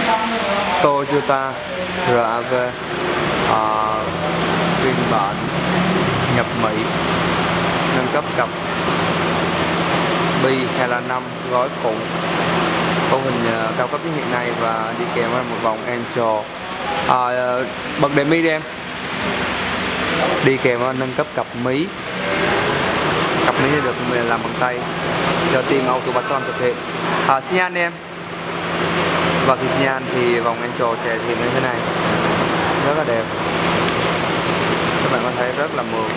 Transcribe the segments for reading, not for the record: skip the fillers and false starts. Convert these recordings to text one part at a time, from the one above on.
Toyota RAV phiên bản nhập Mỹ, nâng cấp cặp bi 25 gói phụ, cấu hình cao cấp nhất hiện nay và đi kèm với một vòng Angel. Bật đèn mi đi em. Đi kèm với nâng cấp cặp mí. Cặp mí được làm bằng tay do team Auto Patron thực hiện. Xi nhan đi em. Và khi xi nhan thì vòng Angel sẽ hiện như thế này, rất là đẹp. Các bạn có thấy rất là mượt.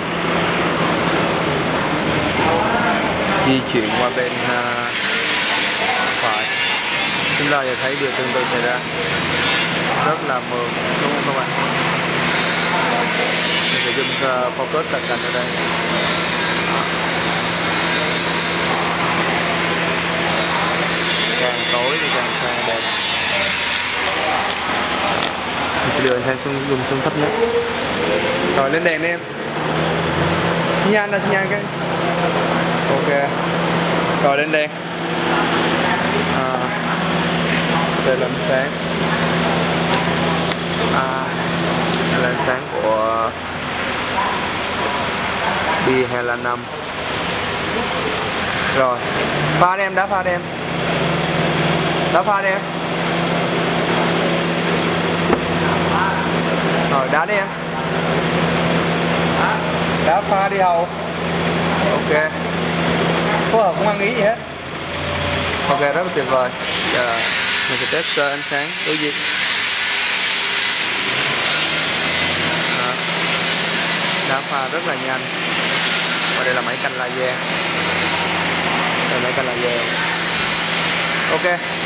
Di chuyển qua bên phải, chúng ta sẽ thấy điều tương tự xảy ra, rất là mượt, đúng không các bạn? Mình sẽ dùng focus cận cảnh ở đây. Càng tối thì càng đẹp. Mình sẽ đưa sang dùng xuống thấp nhất. Rồi lên đèn đi em. Xi nhan cái. Ok. Rồi lên đèn. Đây là ánh sáng. Đây là ánh sáng của B25. Rồi pha đi em, đá pha đi em. Đá pha đi em. Rồi đá đi em. Đá pha đi hầu. Ok. Phối hợp không ăn ý gì hết. Ok, rất là tuyệt vời. Giờ mình sẽ test ánh sáng đối diện. Đá pha rất là nhanh. Và đây là máy canh laser. Đây là máy canh laser. Ok.